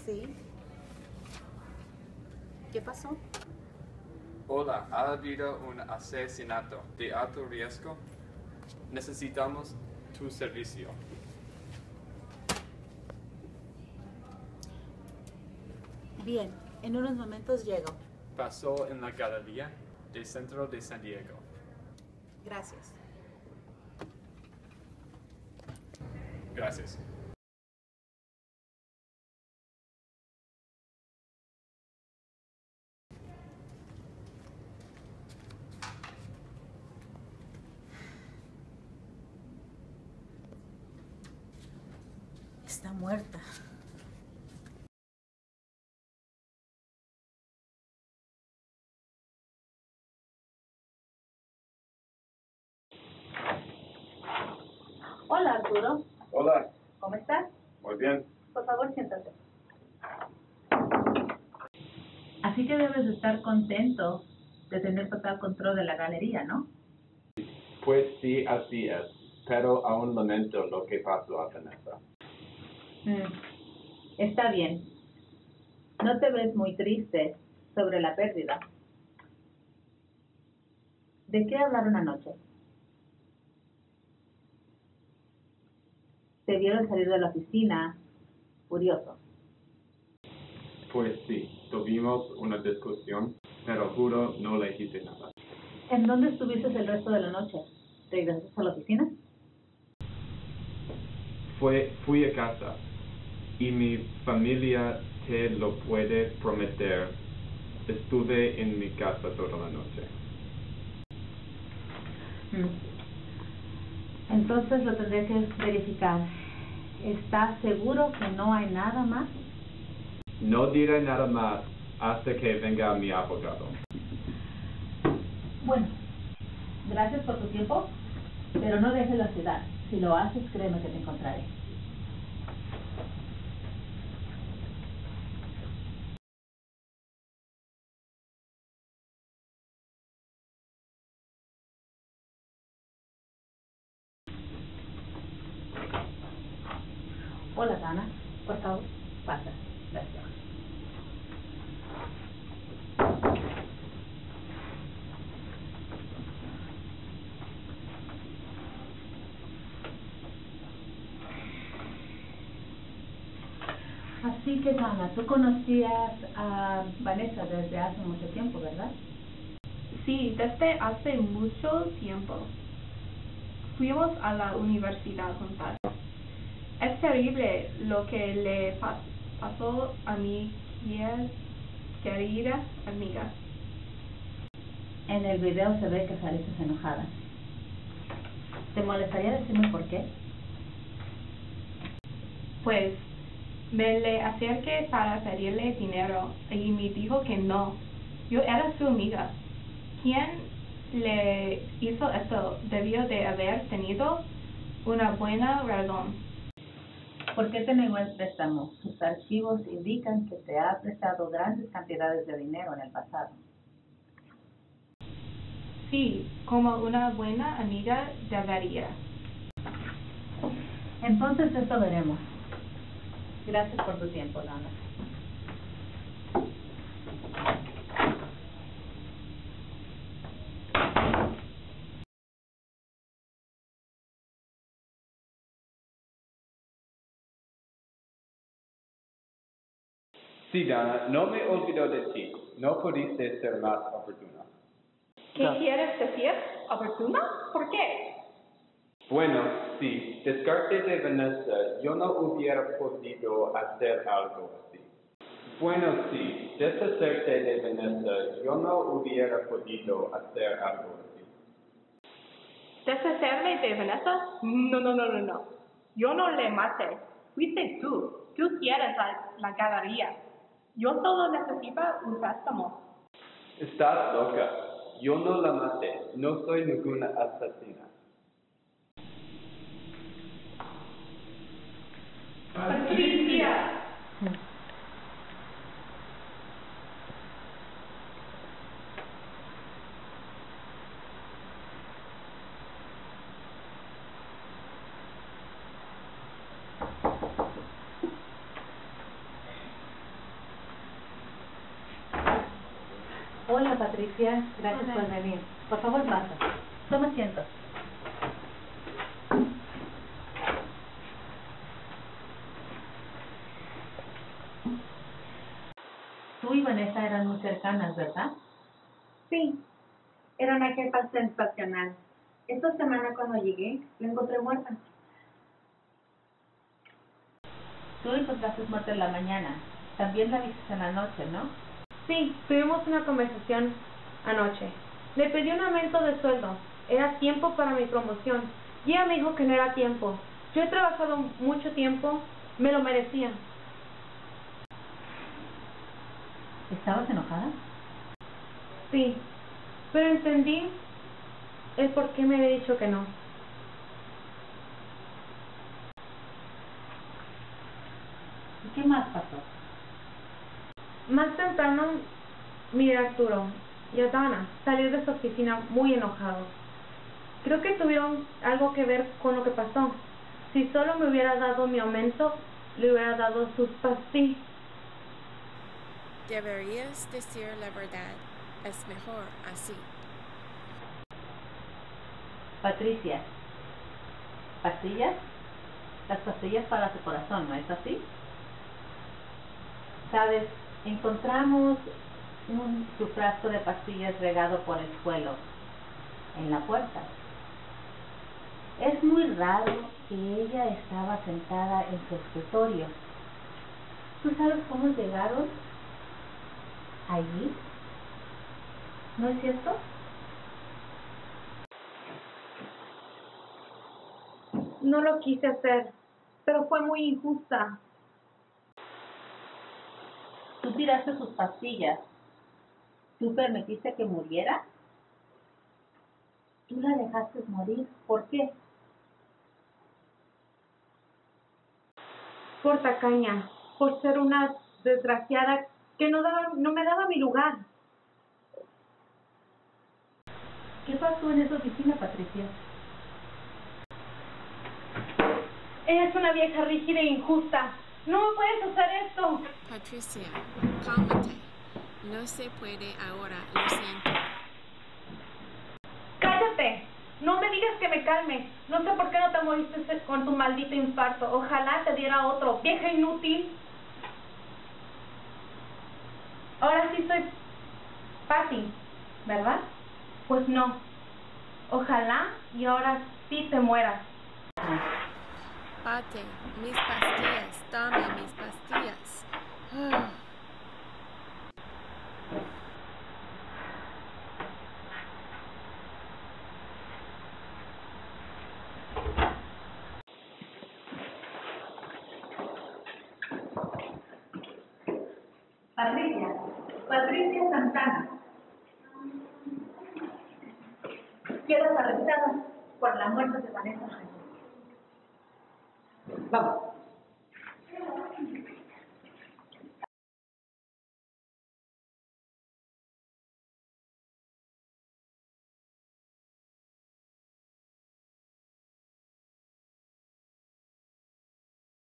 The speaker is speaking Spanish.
Sí. ¿Qué pasó? Hola, ha habido un asesinato de alto riesgo. Necesitamos tu servicio. Bien, en unos momentos llego. Pasó en la galería del centro de San Diego. Gracias. Gracias. Está muerta. Hola, Arturo. Hola, ¿Cómo estás? muy bien. Por favor, siéntate. Así que debes estar contento de tener total control de la galería, ¿no? Pues sí, así es. Pero aún lamento lo que pasó a Vanessa. Está bien. No te ves muy triste sobre la pérdida. ¿De qué hablaron anoche? Te vieron salir de la oficina, furioso. Pues sí, tuvimos una discusión, pero juro no le hice nada. ¿En dónde estuviste el resto de la noche? ¿Regresaste a la oficina? Fui a casa y mi familia te lo puede prometer. Estuve en mi casa toda la noche. Entonces lo tendré que verificar. ¿Estás seguro que no hay nada más? No diré nada más hasta que venga mi abogado. Bueno, gracias por tu tiempo, pero no dejes la ciudad. Si lo haces, créeme que te encontraré. Hola, Dana. Por favor, pasa. Gracias. Así que, Dana, tú conocías a Vanessa desde hace mucho tiempo, ¿verdad? Sí, desde hace mucho tiempo. Fuimos a la universidad juntas. Es terrible lo que le pasó a mi querida amiga. En el video se ve que saliste enojada. ¿Te molestaría decirme por qué? Pues me le acerqué para pedirle dinero y me dijo que no. Yo era su amiga. ¿Quién le hizo esto? Debió de haber tenido una buena razón. ¿Por qué te negó el préstamo? Sus archivos indican que te ha prestado grandes cantidades de dinero en el pasado. Sí, como una buena amiga debería. Entonces eso veremos. Gracias por tu tiempo, Dana. Sí, Dana, no me olvido de ti. No pudiste ser más oportuna. ¿Qué quieres decir? ¿Oportuna? ¿Por qué? Bueno, sí, descarte de Vanessa, yo no hubiera podido hacer algo así. Bueno, sí, deshacerte de Vanessa, yo no hubiera podido hacer algo así. ¿Deshacerme de Vanessa? No. Yo no le maté. Fuiste tú. Tú quieres la galería. Yo solo necesito un préstamo. Estás loca. Yo no la maté. No soy ninguna asesina. ¡Patricia! Patricia. Gracias por venir. Por favor, pasa. Toma asiento. Tú y Vanessa eran muy cercanas, ¿verdad? Sí, era una jefa sensacional. Esta semana cuando llegué, la encontré muerta. Tú la encontraste muerta en la mañana. También la viste en la noche, ¿no? Sí, tuvimos una conversación anoche. Le pedí un aumento de sueldo. Era tiempo para mi promoción. Y ella me dijo que no era tiempo. Yo he trabajado mucho tiempo, me lo merecía. ¿Estabas enojada? Sí, pero entendí el por qué me había dicho que no. ¿Y qué más pasó? Más temprano miré a Arturo y a Dana salir de su oficina muy enojados. Creo que tuvieron algo que ver con lo que pasó. Si solo me hubiera dado mi aumento, le hubiera dado sus pastillas. Deberías decir la verdad. Es mejor así. Patricia, ¿pastillas? Las pastillas para tu corazón, ¿no es así? Sabes, encontramos su frasco de pastillas regado por el suelo en la puerta. Es muy raro que ella estaba sentada en su escritorio. ¿Tú sabes cómo llegaron allí? ¿No es cierto? No lo quise hacer, pero fue muy injusta. Tú tiraste sus pastillas. ¿Tú permitiste que muriera? Tú la dejaste morir. ¿Por qué? Por tacaña, por ser una desgraciada que no me daba mi lugar. ¿Qué pasó en esa oficina, Patricia? Ella es una vieja rígida e injusta. No me puedes hacer esto. Patricia, cálmate. No se puede ahora, lo siento. ¡Cállate! No me digas que me calme. No sé por qué no te moriste con tu maldito infarto. Ojalá te diera otro. Vieja inútil. Ahora sí soy Patty, ¿verdad? Pues no. Ojalá y ahora sí te mueras. Pate, mis pastillas, dame mis pastillas. Patricia Santana. Quedas arrestada por la muerte de Vanessa. Vamos.